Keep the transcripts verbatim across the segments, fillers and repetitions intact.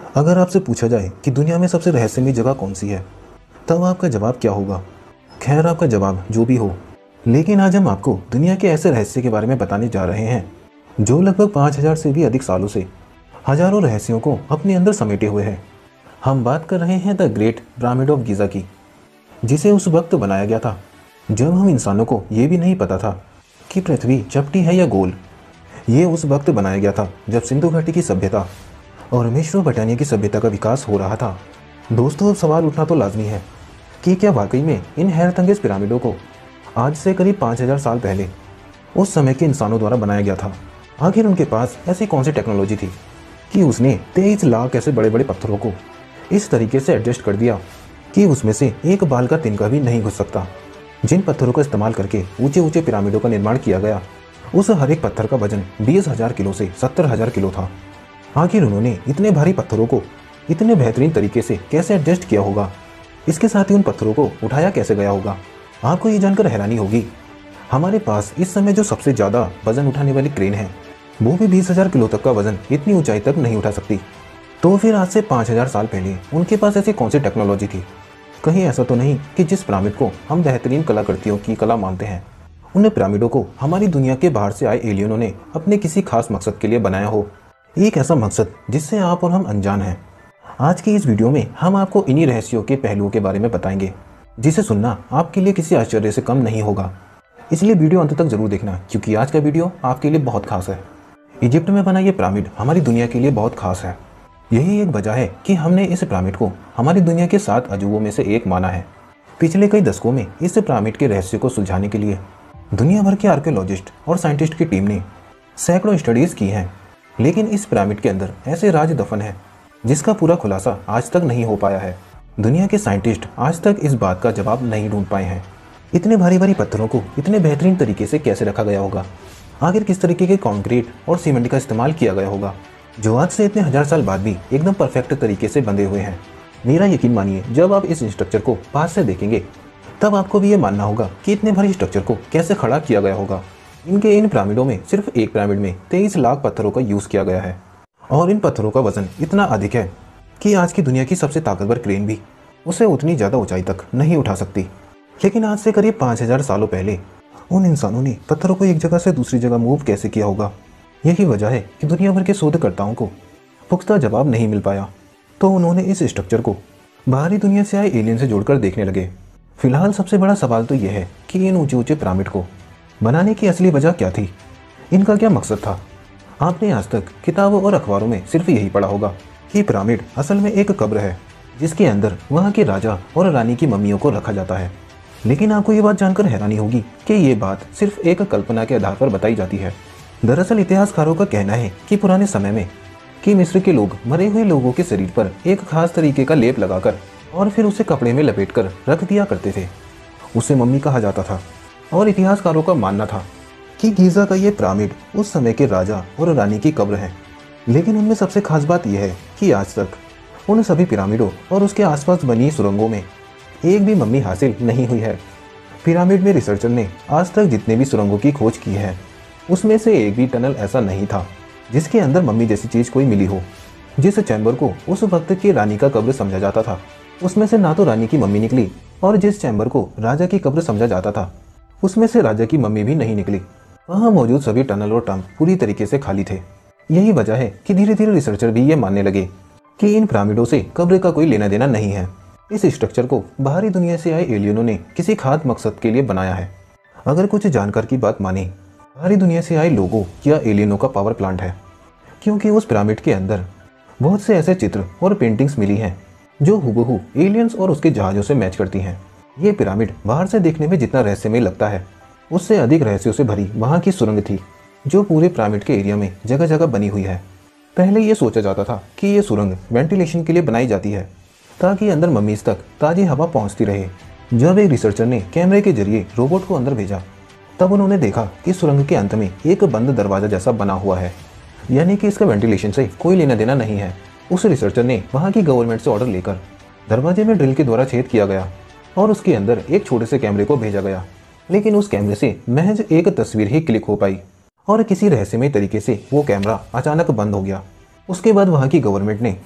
अगर आपसे पूछा जाए कि दुनिया में सबसे रहस्यमयी जगह कौन सी है, तब आपका जवाब क्या होगा? खैर, आपका जवाब जो भी हो, लेकिन आज हम आपको दुनिया के ऐसे रहस्य के बारे में बताने जा रहे हैं जो लगभग पाँच हज़ार से भी अधिक सालों से हजारों रहस्यों को अपने अंदर समेटे हुए हैं। हम बात कर रहे हैं the great pyramid of Giza की, जिसे उस वक्त बनाया गया था जब हम इंसानों को ये भी नहीं पता था कि पृथ्वी चपटी है या गोल। ये उस वक्त बनाया गया था जब सिंधु घाटी की सभ्यता और मेसोपोटामिया की सभ्यता का विकास हो रहा था। दोस्तों, अब सवाल उठना तो लाजमी है कि क्या वाकई में इन हैरतअंगेज पिरामिडों को आज से करीब पाँच हज़ार साल पहले उस समय के इंसानों द्वारा बनाया गया था? आखिर उनके पास ऐसी कौन सी टेक्नोलॉजी थी कि उसने तेईस लाख ऐसे बड़े बड़े पत्थरों को इस तरीके से एडजस्ट कर दिया कि उसमें से एक बाल का तिनका भी नहीं घुस सकता। जिन पत्थरों का इस्तेमाल करके ऊंचे ऊंचे पिरामिडों का निर्माण किया गया, उस हर एक पत्थर का वजन बीस हजार किलो से सत्तर हजार किलो था। आखिर उन्होंने इतने भारी पत्थरों को इतने बेहतरीन तरीके से कैसे एडजस्ट किया होगा? इसके साथ ही उन पत्थरों को उठाया कैसे गया होगा? आपको ये जानकर हैरानी होगी, हमारे पास इस समय जो सबसे ज़्यादा वजन उठाने वाली क्रेन है, वो भी बीस हजार किलो तक का वजन इतनी ऊंचाई तक नहीं उठा सकती। तो फिर आज से पाँच हज़ार साल पहले उनके पास ऐसी कौन सी टेक्नोलॉजी थी? कहीं ऐसा तो नहीं कि जिस पिरामिड को हम बेहतरीन कलाकृतियों की कला मानते हैं, उन पिरामिडों को हमारी दुनिया के बाहर से आए एलियनों ने अपने किसी खास मकसद के लिए बनाया हो, एक ऐसा मकसद जिससे आप और हम अनजान हैं। आज की इस वीडियो में हम आपको इन्हीं रहस्यों के पहलुओं के बारे में बताएंगे, जिसे सुनना आपके लिए किसी आश्चर्य से कम नहीं होगा। इसलिए वीडियो अंत तक जरूर देखना, क्योंकि आज का वीडियो आपके लिए बहुत खास है। इजिप्ट में बना ये पिरामिड हमारी दुनिया के लिए बहुत खास है। यही एक वजह है कि हमने इस पिरामिड को हमारी दुनिया के सात अजूबों में से एक माना है। पिछले कई दशकों में इस पिरामिड के रहस्य को सुलझाने के लिए दुनिया भर के आर्कियोलॉजिस्ट और साइंटिस्ट की टीम ने सैकड़ों स्टडीज की हैं, लेकिन इस पिरामिड के अंदर ऐसे राज दफन है जिसका पूरा खुलासा आज तक नहीं हो पाया है। दुनिया के साइंटिस्ट आज तक इस बात का जवाब नहीं ढूंढ पाए हैं। इतने भारी भारी पत्थरों को इतने बेहतरीन तरीके से कैसे रखा गया होगा? आखिर किस तरीके के कंक्रीट और सीमेंट का इस्तेमाल किया गया होगा जो आज से इतने हजार साल बाद भी एकदम परफेक्ट तरीके से बंधे हुए हैं? मेरा यकीन मानिए, जब आप इस स्ट्रक्चर को पास से देखेंगे तब आपको भी ये मानना होगा कि इतने भारी स्ट्रक्चर को कैसे खड़ा किया गया होगा। इनके इन पिरामिडों में सिर्फ एक पिरामिड में तेईस लाख पत्थरों का यूज़ किया गया है, और इन पत्थरों का वजन इतना अधिक है कि आज की दुनिया की सबसे ताकतवर क्रेन भी उसे उतनी ज़्यादा ऊंचाई तक नहीं उठा सकती। लेकिन आज से करीब पाँच हज़ार सालों पहले उन इंसानों ने पत्थरों को एक जगह से दूसरी जगह मूव कैसे किया होगा? यही वजह है कि दुनिया भर के शोधकर्ताओं को पुख्ता जवाब नहीं मिल पाया, तो उन्होंने इस स्ट्रक्चर को बाहरी दुनिया से आए एलियन से जोड़कर देखने लगे। फिलहाल सबसे बड़ा सवाल तो यह है कि इन ऊंचे ऊंचे पिरामिड को बनाने की असली वजह क्या थी? इनका क्या मकसद था? आपने आज तक किताबों और अखबारों में सिर्फ यही पढ़ा होगा कि पिरामिड असल में एक कब्र है जिसके अंदर वहाँ के राजा और रानी की मम्मियों को रखा जाता है। लेकिन आपको ये बात जानकर हैरानी होगी कि ये बात सिर्फ एक कल्पना के आधार पर बताई जाती है। दरअसल इतिहासकारों का कहना है कि पुराने समय में कि मिस्र के लोग मरे हुए लोगों के शरीर पर एक खास तरीके का लेप लगाकर और फिर उसे कपड़े में लपेटकर रख दिया करते थे। उसे मम्मी कहा जाता था, और इतिहासकारों का मानना था कि गीज़ा का ये पिरामिड उस समय के राजा और रानी की कब्र है। लेकिन उनमें सबसे खास बात यह है कि आज तक उन सभी पिरामिडों और उसके आसपास बनी सुरंगों में एक भी मम्मी हासिल नहीं हुई है। पिरामिड में रिसर्चर ने आज तक जितने भी सुरंगों की खोज की है, उसमें से एक भी टनल ऐसा नहीं था जिसके अंदर मम्मी जैसी चीज़ कोई मिली हो। जिस चैम्बर को उस वक्त की रानी का कब्र समझा जाता था, उसमें से ना तो रानी की मम्मी निकली, और जिस चैम्बर को राजा की कब्र समझा जाता था, उसमें से राजा की मम्मी भी नहीं निकली। वहाँ मौजूद सभी टनल और टम्प पूरी तरीके से खाली थे। यही वजह है कि धीरे धीरे रिसर्चर भी ये मानने लगे कि इन पिरामिडों से कब्र का कोई लेना देना नहीं है। इस स्ट्रक्चर को बाहरी दुनिया से आए एलियनों ने किसी खास मकसद के लिए बनाया है। अगर कुछ जानकार की बात माने, बाहरी दुनिया से आए लोगों या एलियनों का पावर प्लांट है, क्योंकि उस पिरामिड के अंदर बहुत से ऐसे चित्र और पेंटिंग्स मिली हैं जो हुबहू एलियंस और उसके जहाज़ों से मैच करती हैं। ये पिरामिड बाहर से देखने में जितना रहस्यमय लगता है, उससे अधिक रहस्यों से भरी वहाँ की सुरंग थी जो पूरे पिरामिड के एरिया में जगह जगह बनी हुई है। पहले ये सोचा जाता था कि ये सुरंग वेंटिलेशन के लिए बनाई जाती है ताकि अंदर मम्मीज तक ताज़ी हवा पहुँचती रहे। जब एक रिसर्चर ने कैमरे के जरिए रोबोट को अंदर भेजा, तब उन्होंने देखा कि सुरंग के अंत में एक बंद दरवाज़ा जैसा बना हुआ है, यानी कि इसका वेंटिलेशन से कोई लेना देना नहीं है। उस रिसर्चर ने वहाँ की गवर्नमेंट से ऑर्डर लेकर दरवाजे में ड्रिल के द्वारा छेद किया गया और उसके अंदर एक छोटे से कैमरे को भेजा गया। लेकिन उस कैमरे से महज एक तस्वीर ही क्लिक हो पाई और किसी रहस्यमय तरीके से वो कैमरा अचानक बंद हो गया। उसके बाद वहाँ की गवर्नमेंट ने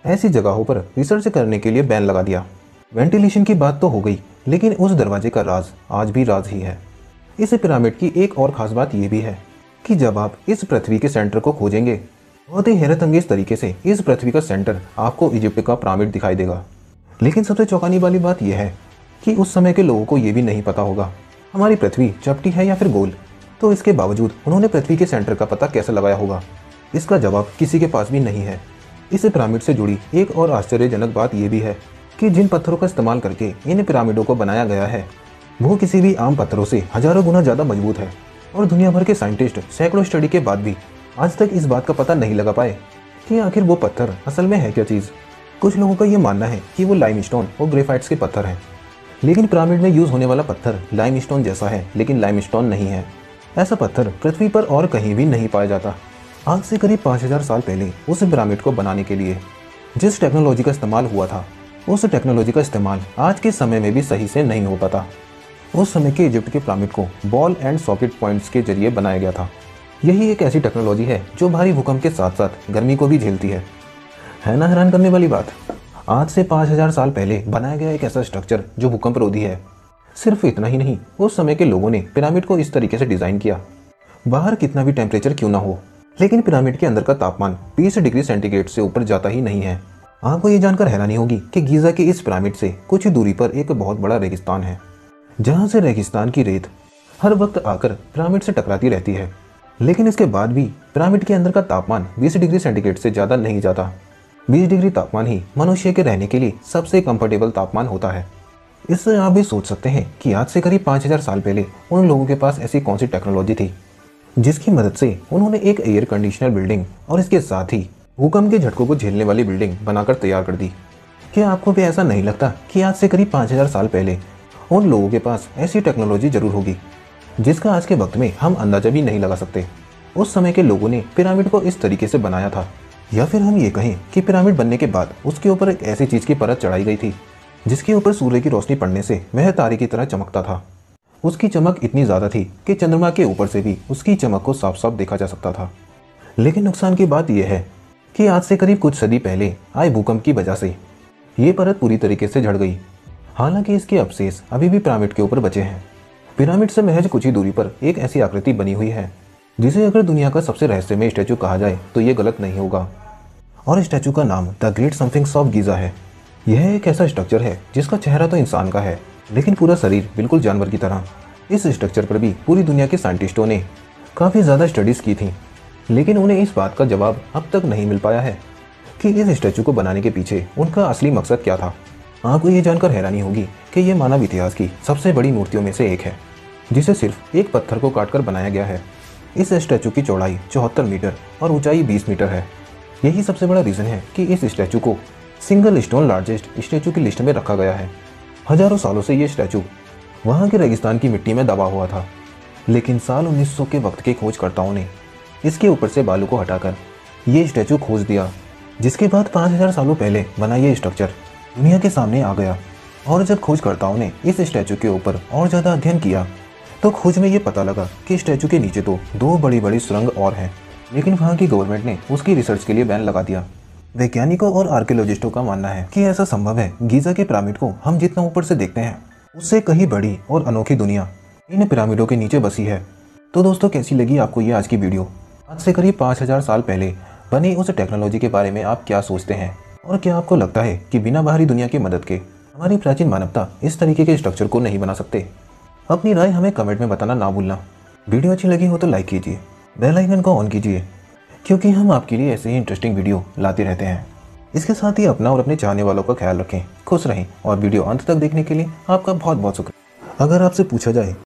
ऐसी जगहों पर रिसर्च करने के लिए बैन लगा दिया। वेंटिलेशन की बात तो हो गई, लेकिन उस दरवाजे का राज आज भी राज ही है। इस पिरामिड की एक और खास बात यह भी है कि जब आप इस पृथ्वी के सेंटर को खोजेंगे, बहुत ही हैरत अंगेज तरीके से इस पृथ्वी का सेंटर आपको इजिप्ट का पिरामिड दिखाई देगा। लेकिन सबसे चौंकाने वाली बात यह है कि उस समय के लोगों को यह भी नहीं पता होगा हमारी पृथ्वी चपटी है या फिर गोल। तो इसके बावजूद उन्होंने पृथ्वी के सेंटर का पता कैसे लगाया होगा, इसका जवाब किसी के पास भी नहीं है। इस पिरामिड से जुड़ी एक और आश्चर्यजनक बात यह भी है कि जिन पत्थरों का इस्तेमाल करके इन पिरामिडों को बनाया गया है वो किसी भी आम पत्थरों से हजारों गुना ज़्यादा मजबूत है। और दुनिया भर के साइंटिस्ट सैकड़ों स्टडी के बाद भी आज तक इस बात का पता नहीं लगा पाए कि आखिर वो पत्थर असल में है क्या चीज़। कुछ लोगों का ये मानना है कि वो लाइमस्टोन और ग्रेफाइट्स के पत्थर हैं, लेकिन पिरामिड में यूज़ होने वाला पत्थर लाइमस्टोन जैसा है, लेकिन लाइमस्टोन नहीं है। ऐसा पत्थर पृथ्वी पर और कहीं भी नहीं पाया जाता। आज से करीब पाँच हज़ार साल पहले उस पिरामिड को बनाने के लिए जिस टेक्नोलॉजी का इस्तेमाल हुआ था, उस टेक्नोलॉजी का इस्तेमाल आज के समय में भी सही से नहीं हो पाता। उस समय के इजिप्ट के पिरामिड को बॉल एंड सॉकेट पॉइंट्स के जरिए बनाया गया था। यही एक ऐसी टेक्नोलॉजी है जो भारी भूकंप के साथ साथ गर्मी को भी झेलती है। है ना हैरान करने वाली बात। आज से पाँच हज़ार साल पहले बनाया गया एक ऐसा स्ट्रक्चर जो भूकंप रोधी है। सिर्फ इतना ही नहीं, उस समय के लोगों ने पिरामिड को इस तरीके से डिज़ाइन किया, बाहर कितना भी टेम्परेचर क्यों ना हो, लेकिन पिरामिड के अंदर का तापमान बीस डिग्री सेंटीग्रेड से ऊपर जाता ही नहीं है। आपको ये जानकर हैरानी होगी कि गीज़ा के इस पिरामिड से कुछ ही दूरी पर एक बहुत बड़ा रेगिस्तान है, जहाँ से रेगिस्तान की रेत हर वक्त आकर पिरामिड से टकराती रहती है। लेकिन इसके बाद भी पिरामिड के अंदर का तापमान बीस डिग्री सेंटीग्रेड से ज़्यादा नहीं जाता। बीस डिग्री तापमान ही मनुष्य के रहने के लिए सबसे कंफर्टेबल तापमान होता है। इससे आप भी सोच सकते हैं कि आज से करीब पाँच हज़ार साल पहले उन लोगों के पास ऐसी कौन सी टेक्नोलॉजी थी जिसकी मदद से उन्होंने एक एयर कंडीशनर बिल्डिंग और इसके साथ ही भूकंप के झटकों को झेलने वाली बिल्डिंग बनाकर तैयार कर दी। क्या आपको भी ऐसा नहीं लगता कि आज से करीब पाँच हज़ार साल पहले उन लोगों के पास ऐसी टेक्नोलॉजी जरूर होगी जिसका आज के वक्त में हम अंदाजा भी नहीं लगा सकते। उस समय के लोगों ने पिरामिड को इस तरीके से बनाया था, या फिर हम ये कहें कि पिरामिड बनने के बाद उसके ऊपर एक ऐसी चीज़ की परत चढ़ाई गई थी जिसके ऊपर सूर्य की रोशनी पड़ने से वह तारे की तरह चमकता था। उसकी चमक इतनी ज़्यादा थी कि चंद्रमा के ऊपर से भी उसकी चमक को साफ साफ देखा जा सकता था। लेकिन नुकसान की बात यह है कि आज से करीब कुछ सदी पहले आए भूकंप की वजह से ये परत पूरी तरीके से झड़ गई। हालांकि इसके अवशेष अभी भी पिरामिड के ऊपर बचे हैं। पिरामिड से महज कुछ ही दूरी पर एक ऐसी आकृति बनी हुई है जिसे अगर दुनिया का सबसे रहस्यमय स्टैचू कहा जाए तो ये गलत नहीं होगा। और स्टैचू का नाम the great sphinx of Giza है। यह एक ऐसा स्ट्रक्चर है जिसका चेहरा तो इंसान का है, लेकिन पूरा शरीर बिल्कुल जानवर की तरह। इस स्ट्रक्चर पर भी पूरी दुनिया के साइंटिस्टों ने काफ़ी ज़्यादा स्टडीज़ की थी, लेकिन उन्हें इस बात का जवाब अब तक नहीं मिल पाया है कि इस स्टैचू को बनाने के पीछे उनका असली मकसद क्या था। आपको ये जानकर हैरानी होगी कि यह मानव इतिहास की सबसे बड़ी मूर्तियों में से एक है जिसे सिर्फ एक पत्थर को काटकर बनाया गया है। इस स्टैचू की चौड़ाई चौहत्तर मीटर और ऊंचाई बीस मीटर है। यही सबसे बड़ा रीज़न है कि इस स्टैचू को सिंगल स्टोन लार्जेस्ट स्टैचू की लिस्ट में रखा गया है। हजारों सालों से ये स्टैचू वहाँ के रेगिस्तान की मिट्टी में दबा हुआ था, लेकिन साल उन्नीस सौ के वक्त के खोजकर्ताओं ने इसके ऊपर से बालू को हटाकर ये स्टैचू खोज दिया, जिसके बाद पाँच हज़ार सालों पहले बना ये स्ट्रक्चर दुनिया के सामने आ गया। और जब खोजकर्ताओं ने इस स्टैचू के ऊपर और ज़्यादा अध्ययन किया तो खोज में ये पता लगा कि स्टैचू के नीचे तो दो बड़ी बड़ी सुरंग और हैं, लेकिन वहाँ की गवर्नमेंट ने उसकी रिसर्च के लिए बैन लगा दिया। वैज्ञानिकों और आर्कियोलॉजिस्टों का मानना है कि ऐसा संभव है गीज़ा के पिरामिड को हम जितना ऊपर से देखते हैं उससे कहीं बड़ी और अनोखी दुनिया इन पिरामिडों के नीचे बसी है। तो दोस्तों, कैसी लगी आपको ये आज की वीडियो? आज से करीब पाँच हज़ार साल पहले बनी उस टेक्नोलॉजी के बारे में आप क्या सोचते हैं? और क्या आपको लगता है कि बिना बाहरी दुनिया की मदद के हमारी प्राचीन मानवता इस तरीके के स्ट्रक्चर को नहीं बना सकते? अपनी राय हमें कमेंट में बताना ना भूलना। वीडियो अच्छी लगी हो तो लाइक कीजिए, बेल आइकन को ऑन कीजिए, क्योंकि हम आपके लिए ऐसे ही इंटरेस्टिंग वीडियो लाते रहते हैं। इसके साथ ही अपना और अपने चाहने वालों का ख्याल रखें, खुश रहें और वीडियो अंत तक देखने के लिए आपका बहुत बहुत शुक्रिया। अगर आपसे पूछा जाए